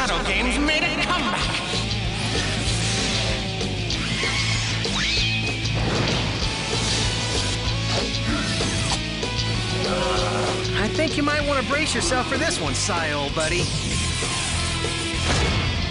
Shadow Games made a comeback. I think you might want to brace yourself for this one, Sai, old buddy.